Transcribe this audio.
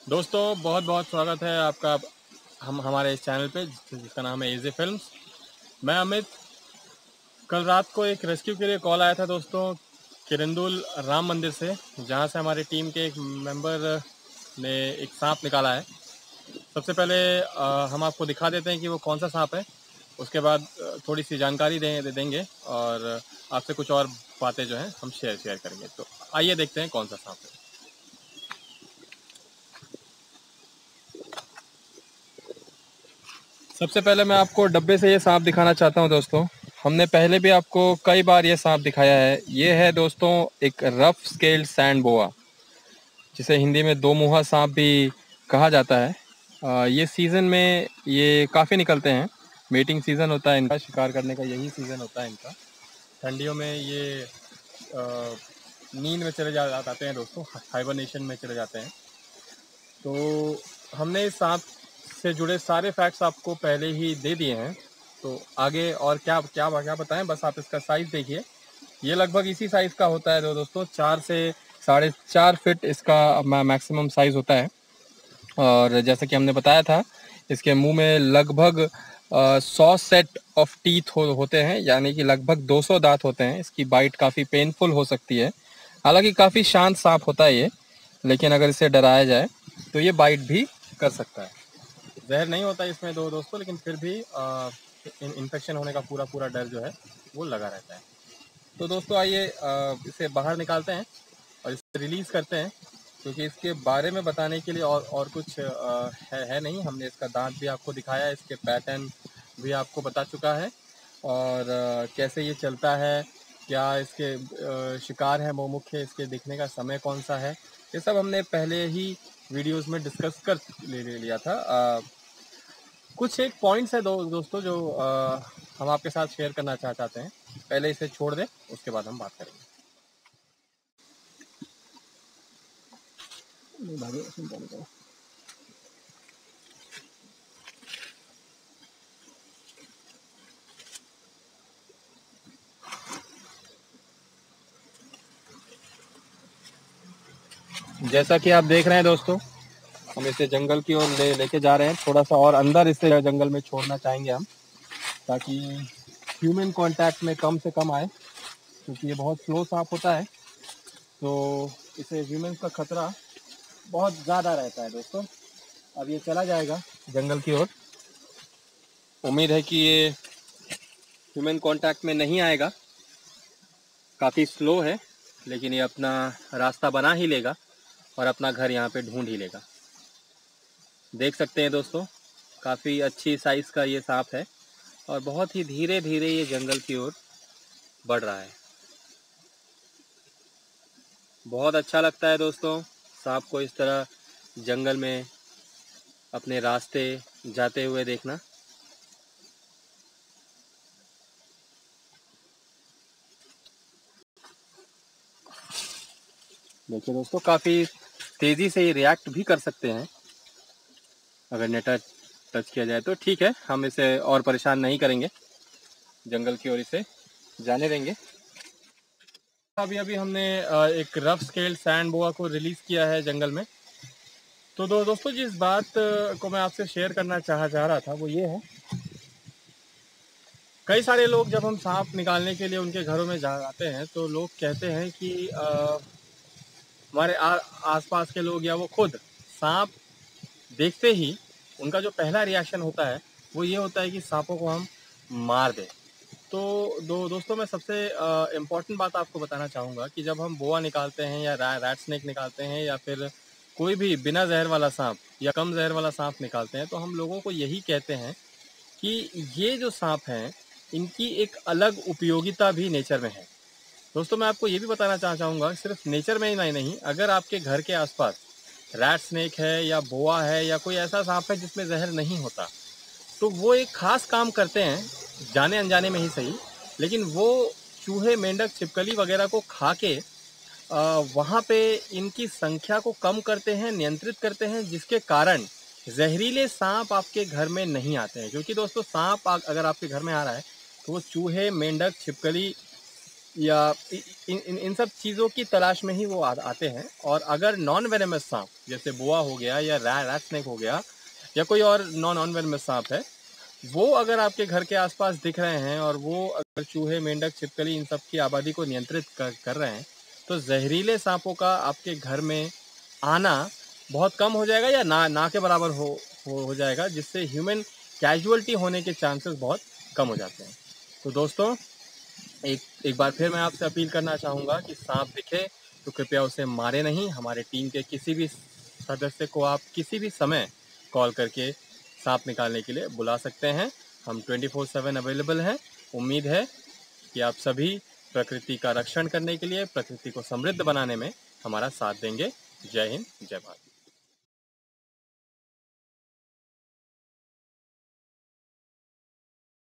दोस्तों बहुत बहुत स्वागत है आपका हम हमारे इस चैनल पे जिसका नाम है एजे फिल्म्स। मैं अमित। कल रात को एक रेस्क्यू के लिए कॉल आया था दोस्तों, किरंदुल राम मंदिर से, जहां से हमारी टीम के एक मेंबर ने एक सांप निकाला है। सबसे पहले हम आपको दिखा देते हैं कि वो कौन सा सांप है। उसके बाद थोड़ी सी जानकारी देंगे और आपसे कुछ और बातें जो हैं हम शेयर करेंगे। तो आइए देखते हैं कौन सा सांप है। सबसे पहले मैं आपको डब्बे से ये सांप दिखाना चाहता हूँ दोस्तों। हमने पहले भी आपको कई बार ये सांप दिखाया है। ये है दोस्तों एक रफ स्केल्ड सैंड बोआ, जिसे हिंदी में दो मुहा सांप भी कहा जाता है। ये सीज़न में ये काफ़ी निकलते हैं। मेटिंग सीज़न होता है इनका, शिकार करने का यही सीज़न होता है इनका। ठंडियों में ये अ, नींद में चले जाते हैं दोस्तों, हाइबरनेशन में चले जाते हैं। तो हमने इस सांप से जुड़े सारे फैक्ट्स आपको पहले ही दे दिए हैं। तो आगे और क्या क्या क्या बताएं, बस आप इसका साइज़ देखिए। ये लगभग इसी साइज़ का होता है दोस्तों, 4 से 4.5 फीट इसका मैक्सिमम साइज़ होता है। और जैसा कि हमने बताया था, इसके मुंह में लगभग 100 सेट ऑफ टीथ होते हैं, यानी कि लगभग 200 दांत होते हैं। इसकी बाइट काफ़ी पेनफुल हो सकती है। हालांकि काफ़ी शांत सांप होता है ये, लेकिन अगर इसे डराया जाए तो ये बाइट भी कर सकता है। जहर नहीं होता इसमें दोस्तों, लेकिन फिर भी इन्फेक्शन होने का पूरा पूरा डर जो है वो लगा रहता है। तो दोस्तों आइए इसे बाहर निकालते हैं और इसे रिलीज़ करते हैं, क्योंकि इसके बारे में बताने के लिए और कुछ है नहीं। हमने इसका दांत भी आपको दिखाया, इसके पैटर्न भी आपको बता चुका है, और कैसे ये चलता है, क्या इसके शिकार है मुख्य, इसके दिखने का समय कौन सा है, ये सब हमने पहले ही वीडियोस में डिस्कस कर ले लिया था। कुछ एक पॉइंट्स है दोस्तों जो हम आपके साथ शेयर करना चाहते हैं। पहले इसे छोड़ दें, उसके बाद हम बात करेंगे। जैसा कि आप देख रहे हैं दोस्तों, हम इसे जंगल की ओर लेके जा रहे हैं। थोड़ा सा और अंदर इसे जंगल में छोड़ना चाहेंगे हम, ताकि ह्यूमन कांटेक्ट में कम से कम आए, क्योंकि ये बहुत स्लो सांप होता है, तो इसे ह्यूमन का खतरा बहुत ज़्यादा रहता है दोस्तों। अब ये चला जाएगा जंगल की ओर। उम्मीद है कि ये ह्यूमन कांटेक्ट में नहीं आएगा। काफ़ी स्लो है, लेकिन ये अपना रास्ता बना ही लेगा और अपना घर यहाँ पे ढूंढ ही लेगा। देख सकते हैं दोस्तों, काफ़ी अच्छी साइज़ का ये सांप है और बहुत ही धीरे धीरे ये जंगल की ओर बढ़ रहा है। बहुत अच्छा लगता है दोस्तों सांप को इस तरह जंगल में अपने रास्ते जाते हुए देखना। देखिए दोस्तों, काफ़ी तेज़ी से ये रिएक्ट भी कर सकते हैं। अगर नेट टच किया जाए तो ठीक है, हम इसे और परेशान नहीं करेंगे, जंगल की ओर इसे जाने देंगे। अभी अभी हमने एक रफ स्केल सैंड बोआ को रिलीज़ किया है जंगल में। तो दोस्तों, जिस बात को मैं आपसे शेयर करना चाह रहा था वो ये है, कई सारे लोग जब हम सांप निकालने के लिए उनके घरों में जाते हैं तो लोग कहते हैं कि हमारे आसपास के लोग या वो खुद सांप देखते ही उनका जो पहला रिएक्शन होता है वो ये होता है कि सांपों को हम मार दें। तो दोस्तों, मैं सबसे इम्पॉर्टेंट बात आपको बताना चाहूँगा कि जब हम बोआ निकालते हैं या रैट स्नेक निकालते हैं या फिर कोई भी बिना जहर वाला सांप या कम जहर वाला सांप निकालते हैं, तो हम लोगों को यही कहते हैं कि ये जो सांप हैं इनकी एक अलग उपयोगिता भी नेचर में है। दोस्तों, मैं आपको ये भी बताना चाहूँगा, सिर्फ नेचर में ही नहीं, अगर आपके घर के आसपास रैट स्नेक है या बोआ है या कोई ऐसा सांप है जिसमें जहर नहीं होता, तो वो एक खास काम करते हैं, जाने अनजाने में ही सही, लेकिन वो चूहे, मेंढक, छिपकली वगैरह को खा के वहाँ पे इनकी संख्या को कम करते हैं, नियंत्रित करते हैं, जिसके कारण जहरीले सांप आपके घर में नहीं आते हैं। क्योंकि दोस्तों, सांप अगर आपके घर में आ रहा है तो वो चूहे, मेंढक, छिपकली या इन सब चीज़ों की तलाश में ही वो आते हैं। और अगर नॉन वेनेमस सांप जैसे बोआ हो गया या रैट स्नेक हो गया या कोई और नॉन वेनेमस सांप है, वो अगर आपके घर के आसपास दिख रहे हैं और वो अगर चूहे, मेंढक, छिपकली इन सब की आबादी को नियंत्रित कर रहे हैं, तो जहरीले सांपों का आपके घर में आना बहुत कम हो जाएगा या ना के बराबर हो जाएगा, जिससे ह्यूमन कैजुअलिटी होने के चांसेस बहुत कम हो जाते हैं। तो दोस्तों, एक बार फिर मैं आपसे अपील करना चाहूँगा कि सांप दिखे तो कृपया उसे मारे नहीं। हमारे टीम के किसी भी सदस्य को आप किसी भी समय कॉल करके सांप निकालने के लिए बुला सकते हैं। हम 24/7 अवेलेबल हैं। उम्मीद है कि आप सभी प्रकृति का रक्षण करने के लिए, प्रकृति को समृद्ध बनाने में हमारा साथ देंगे। जय हिंद, जय भारत।